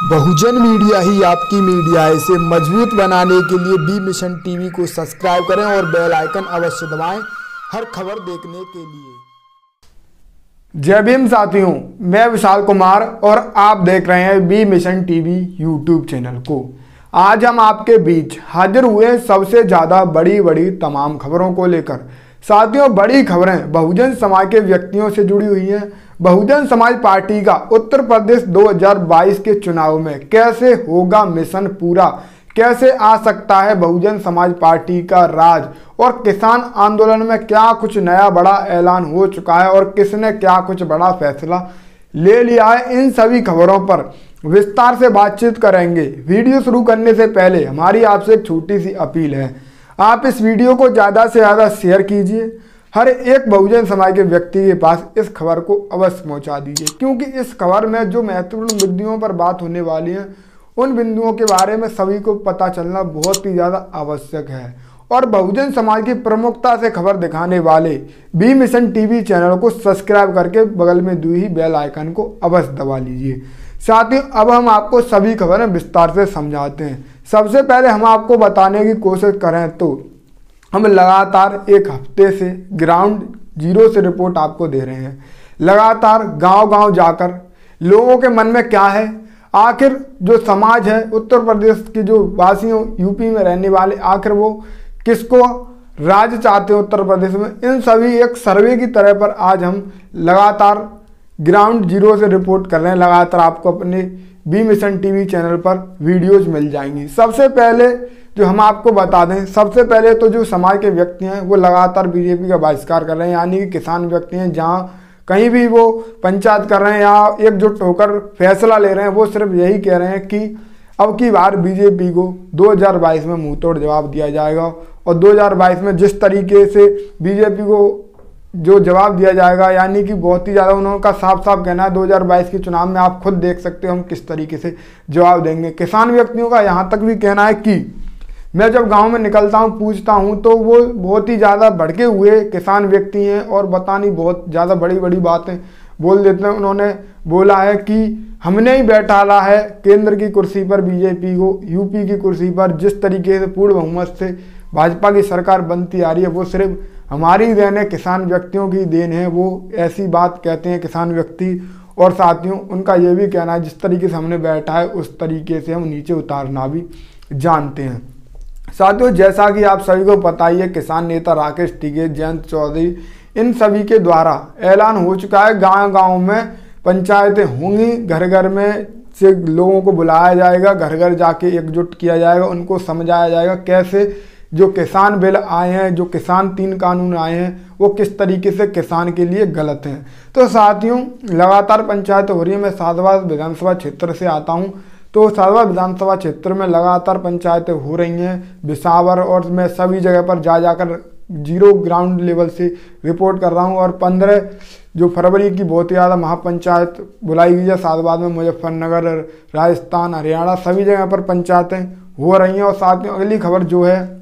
बहुजन media ही आपकी media है। इसे मजबूत बनाने के लिए बी मिशन टीवी को सब्सक्राइब करें और बेल आइकन अवश्य दबाएं हर खबर देखने के लिए। जय भीम साथियों, मैं विशाल कुमार और आप देख रहे हैं B mission TV YouTube channel को। आज हम आपके बीच हाजिर हुए सबसे ज़्यादा बड़ी तमाम खबरों को लेकर। साथियों, बड़ी खबरें बहुजन समाज के व्यक्तियों से जुड़ी हुई हैं। बहुजन समाज पार्टी का उत्तर प्रदेश 2022 के चुनाव में कैसे होगा मिशन पूरा, कैसे आ सकता है बहुजन समाज पार्टी का राज, और किसान आंदोलन में क्या कुछ नया बड़ा ऐलान हो चुका है और किसने क्या कुछ बड़ा फैसला ले लिया है, इन सभी खबरों पर विस्तार से बातचीत करेंगे। वीडियो शुरू करने से पहले हमारी आपसे एक छोटी सी अपील है, आप इस वीडियो को ज़्यादा से ज़्यादा शेयर कीजिए। हर एक बहुजन समाज के व्यक्ति के पास इस खबर को अवश्य पहुंचा दीजिए, क्योंकि इस खबर में जो महत्वपूर्ण बिंदुओं पर बात होने वाली है उन बिंदुओं के बारे में सभी को पता चलना बहुत ही ज़्यादा आवश्यक है। और बहुजन समाज की प्रमुखता से खबर दिखाने वाले बी मिशन टीवी चैनल को सब्सक्राइब करके बगल में दी हुई बेल आइकन को अवश्य दबा लीजिए। साथ ही अब हम आपको सभी खबरें विस्तार से समझाते हैं। सबसे पहले हम आपको बताने की कोशिश करें तो हम लगातार एक हफ्ते से ग्राउंड जीरो से रिपोर्ट आपको दे रहे हैं। लगातार गांव-गांव जाकर लोगों के मन में क्या है, आखिर जो समाज है उत्तर प्रदेश के जो वासियों यूपी में रहने वाले, आखिर वो किसको राज चाहते हैं उत्तर प्रदेश में, इन सभी एक सर्वे की तरह पर आज हम लगातार ग्राउंड जीरो से रिपोर्ट कर रहे हैं। लगातार आपको अपने बी मिशन टीवी चैनल पर वीडियोज मिल जाएंगी। सबसे पहले जो हम आपको बता दें, सबसे पहले तो जो समाज के व्यक्ति हैं वो लगातार बीजेपी का बहिष्कार कर रहे हैं, यानी कि किसान व्यक्ति हैं जहां कहीं भी वो पंचायत कर रहे हैं या एकजुट होकर फैसला ले रहे हैं, वो सिर्फ यही कह रहे हैं कि अब की बार बीजेपी को 2022 में मुंह तोड़ जवाब दिया जाएगा। और 2022 में जिस तरीके से बीजेपी को जो जवाब दिया जाएगा, यानी कि बहुत ही ज़्यादा उन्होंने साफ कहना है 2022 के चुनाव में आप खुद देख सकते हो हम किस तरीके से जवाब देंगे। किसान व्यक्तियों का यहाँ तक भी कहना है कि मैं जब गांव में निकलता हूं पूछता हूं तो वो बहुत ही ज़्यादा भड़के हुए किसान व्यक्ति हैं और पता नहीं बहुत ज़्यादा बड़ी बातें बोल देते हैं। उन्होंने बोला है कि हमने ही बैठाला है केंद्र की कुर्सी पर बीजेपी को, यूपी की कुर्सी पर जिस तरीके से पूर्ण बहुमत से भाजपा की सरकार बनती आ रही है वो सिर्फ हमारी देन है, किसान व्यक्तियों की देन है। वो ऐसी बात कहते हैं किसान व्यक्ति। और साथियों, उनका ये भी कहना है जिस तरीके से हमने बैठा है उस तरीके से हम नीचे उतारना भी जानते हैं। साथियों, जैसा कि आप सभी को पता ही है, किसान नेता राकेश टिकैत, जयंत चौधरी, इन सभी के द्वारा ऐलान हो चुका है गांव-गांव में पंचायतें होंगी, घर में से लोगों को बुलाया जाएगा, घर जाके एकजुट किया जाएगा, उनको समझाया जाएगा कैसे जो किसान बिल आए हैं, जो किसान 3 कानून आए हैं वो किस तरीके से किसान के लिए गलत हैं। तो साथियों, लगातार पंचायत हो रही है। मैं साधवाद विधानसभा क्षेत्र से आता हूं, तो साधवाद विधानसभा क्षेत्र में लगातार पंचायतें हो रही हैं बिसावर, और मैं सभी जगह पर जाकर जीरो ग्राउंड लेवल से रिपोर्ट कर रहा हूं। और 15 जो फरवरी की बहुत ही ज़्यादा महापंचायत बुलाई गई है साधवाद में, मुजफ्फरनगर, राजस्थान, हरियाणा, सभी जगह पर पंचायतें हो रही हैं। और साथ में अगली खबर जो है,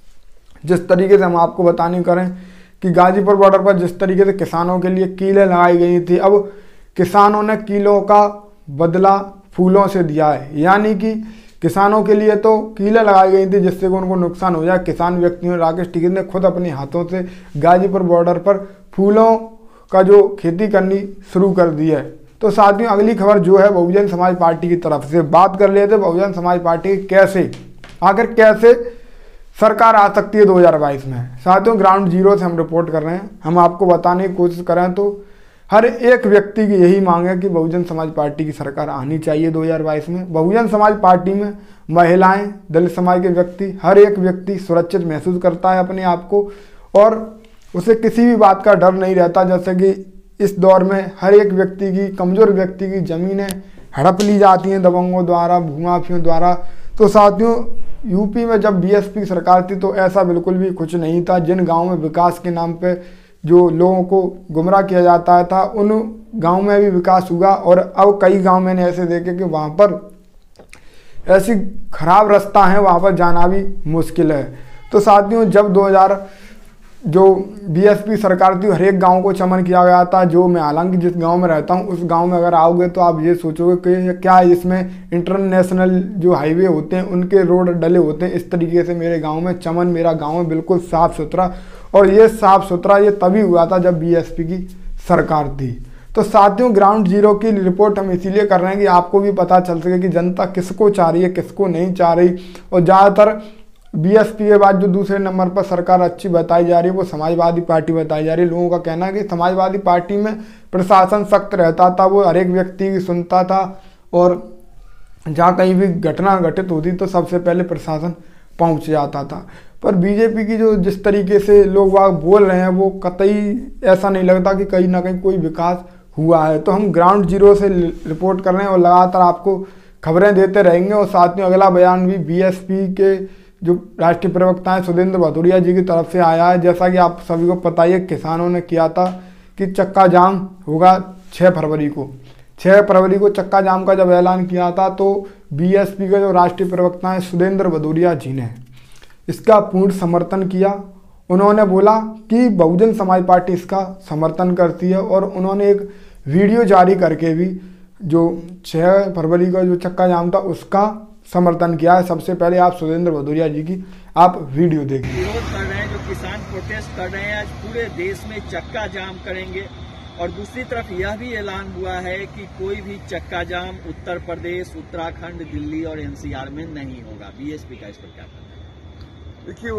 जिस तरीके से हम आपको बताने करें कि गाजीपुर बॉर्डर पर जिस तरीके से किसानों के लिए कीलें लगाई गई थी, अब किसानों ने कीलों का बदला फूलों से दिया है, यानी कि किसानों के लिए तो कीलें लगाई गई थी जिससे कि उनको नुकसान हो जाए। किसान व्यक्तियों, राकेश टिकैत ने खुद अपने हाथों से गाजीपुर बॉर्डर पर फूलों का जो खेती करनी शुरू कर दी है। तो साथियों, अगली खबर जो है बहुजन समाज पार्टी की तरफ से बात कर लेते हैं। बहुजन समाज पार्टी कैसे सरकार आ सकती है 2022 में। साथियों, ग्राउंड जीरो से हम रिपोर्ट कर रहे हैं। हम आपको बताने की कोशिश करें तो हर एक व्यक्ति की यही मांग है कि बहुजन समाज पार्टी की सरकार आनी चाहिए 2022 में। बहुजन समाज पार्टी में महिलाएं, दलित समाज के व्यक्ति, हर एक व्यक्ति सुरक्षित महसूस करता है अपने आप को, और उसे किसी भी बात का डर नहीं रहता। जैसे कि इस दौर में हर एक व्यक्ति की, कमज़ोर व्यक्ति की ज़मीनें हड़प ली जाती हैं दबंगों द्वारा, भूमाफियों द्वारा। तो साथियों, यूपी में जब बीएसपी सरकार थी तो ऐसा बिल्कुल भी कुछ नहीं था। जिन गाँव में विकास के नाम पर जो लोगों को गुमराह किया जाता था उन गांव में भी विकास हुआ। और अब कई गांव मैंने ऐसे देखे कि वहां पर ऐसी खराब रास्ता है, वहां पर जाना भी मुश्किल है। तो साथियों, जब जो बीएसपी सरकार थी हर एक गांव को चमन किया गया था। जो मैं हालांकि जिस गांव में रहता हूं उस गांव में अगर आओगे तो आप ये सोचोगे कि क्या इसमें इंटरनेशनल जो हाईवे होते हैं उनके रोड डले होते हैं। इस तरीके से मेरे गांव में चमन, मेरा गांव है बिल्कुल साफ़ सुथरा, और ये साफ़ सुथरा ये तभी हुआ था जब बीएसपी की सरकार थी। तो साथियों, ग्राउंड जीरो की रिपोर्ट हम इसीलिए कर रहे हैं कि आपको भी पता चल सके कि जनता किसको चाह रही है, किसको नहीं चाह रही। और ज़्यादातर बीएसपी के बाद जो दूसरे नंबर पर सरकार अच्छी बताई जा रही है वो समाजवादी पार्टी बताई जा रही है। लोगों का कहना है कि समाजवादी पार्टी में प्रशासन सख्त रहता था, वो हर एक व्यक्ति की सुनता था, और जहाँ कहीं भी घटना घटित होती तो सबसे पहले प्रशासन पहुँच जाता था। पर बीजेपी की जो जिस तरीके से लोग वहाँ बोल रहे हैं वो कतई ऐसा नहीं लगता कि कहीं ना कहीं कोई विकास हुआ है। तो हम ग्राउंड जीरो से रिपोर्ट कर रहे हैं और लगातार आपको खबरें देते रहेंगे। और साथ में अगला बयान भी बीएसपी के जो राष्ट्रीय प्रवक्ता हैं सुरेंद्र भदौरिया जी की तरफ से आया है। जैसा कि आप सभी को पता ही है, किसानों ने किया था कि चक्का जाम होगा 6 फरवरी को। 6 फरवरी को चक्का जाम का जब ऐलान किया था तो बीएसपी के जो राष्ट्रीय प्रवक्ता हैं सुरेंद्र भदौरिया जी ने इसका पूर्ण समर्थन किया। उन्होंने बोला कि बहुजन समाज पार्टी इसका समर्थन करती है, और उन्होंने एक वीडियो जारी करके भी जो 6 फरवरी का जो चक्का जाम था उसका समर्थन किया है। सबसे पहले आप सुरेंद्र भदौरिया जी की आप वीडियो देखिए। विरोध कर रहे हैं, जो किसान प्रोटेस्ट कर रहे हैं, आज पूरे देश में चक्का जाम करेंगे। और दूसरी तरफ यह भी ऐलान हुआ है कि कोई भी चक्का जाम उत्तर प्रदेश, उत्तराखंड, दिल्ली और एनसीआर में नहीं होगा। बीएसपी का इस पर क्या कहना है? देखिए,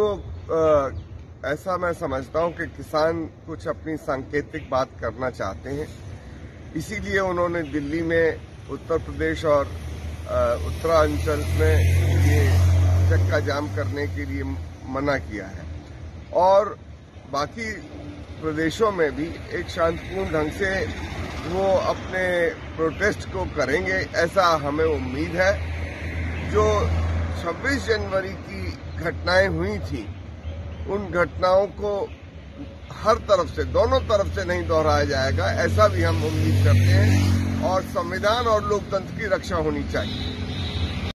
वो ऐसा मैं समझता हूं कि किसान कुछ अपनी सांकेतिक बात करना चाहते हैं, इसीलिए उन्होंने दिल्ली में, उत्तर प्रदेश और उत्तरांचल में ये चक्का जाम करने के लिए मना किया है। और बाकी प्रदेशों में भी एक शांतिपूर्ण ढंग से वो अपने प्रोटेस्ट को करेंगे, ऐसा हमें उम्मीद है। जो 26 जनवरी की घटनाएं हुई थी उन घटनाओं को हर तरफ से, दोनों तरफ से नहीं दोहराया जाएगा, ऐसा भी हम उम्मीद करते हैं। और संविधान और लोकतंत्र की रक्षा होनी चाहिए।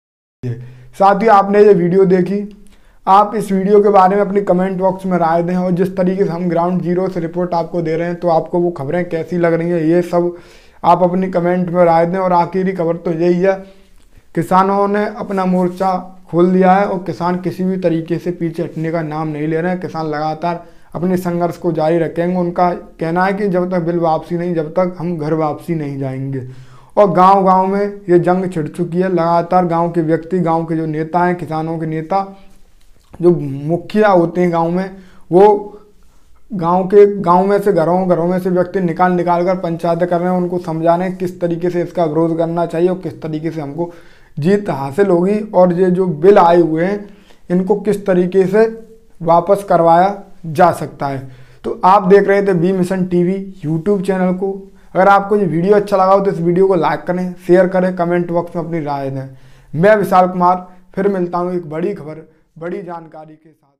साथ ही आपने ये वीडियो देखी, आप इस वीडियो के बारे में अपनी कमेंट बॉक्स में राय दें। और जिस तरीके से हम ग्राउंड जीरो से रिपोर्ट आपको दे रहे हैं तो आपको वो खबरें कैसी लग रही हैं ये सब आप अपनी कमेंट में राय दें। और आखिरी खबर तो यही है, किसानों ने अपना मोर्चा खोल दिया है और किसान किसी भी तरीके से पीछे हटने का नाम नहीं ले रहे हैं। किसान लगातार अपने संघर्ष को जारी रखेंगे। उनका कहना है कि जब तक बिल वापसी नहीं, जब तक हम घर वापसी नहीं जाएंगे। और गांव-गांव में ये जंग छिड़ चुकी है। लगातार गांव के व्यक्ति, गांव के जो नेता हैं, किसानों के नेता, जो मुखिया होते हैं गांव में, वो गांव में से घरों में से व्यक्ति निकाल कर पंचायतें कर रहे हैं। उनको समझा रहे हैं किस तरीके से इसका विरोध करना चाहिए और किस तरीके से हमको जीत हासिल होगी, और ये जो बिल आए हुए हैं इनको किस तरीके से वापस करवाया जा सकता है। तो आप देख रहे थे B mission TV YouTube channel को। अगर आपको ये वीडियो अच्छा लगा हो तो इस वीडियो को लाइक करें, शेयर करें, कमेंट बॉक्स में अपनी राय दें। मैं विशाल कुमार फिर मिलता हूँ एक बड़ी खबर, बड़ी जानकारी के साथ।